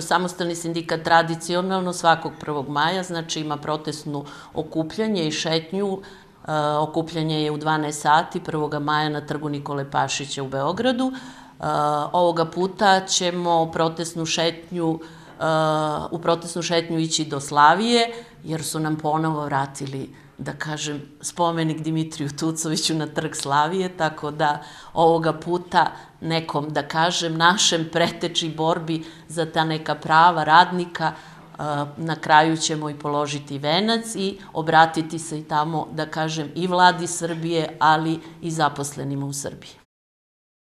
Samostalni sindikat tradicionalno svakog 1. maja, znači ima protestnu okupljanje i šetnju. Okupljanje je u 12 sati 1. maja na trgu Nikole Pašića u Beogradu. Ovoga puta ćemo u protestnu šetnju ići do Slavije, jer su nam ponovo vratili, da kažem, spomenik Dimitriju Tucoviću na trg Slavije, tako da ovoga puta nekom, da kažem, našem preteči borbi za ta neka prava radnika, na kraju ćemo i položiti venac i obratiti se i tamo, da kažem, i vladi Srbije, ali i zaposlenima u Srbiji.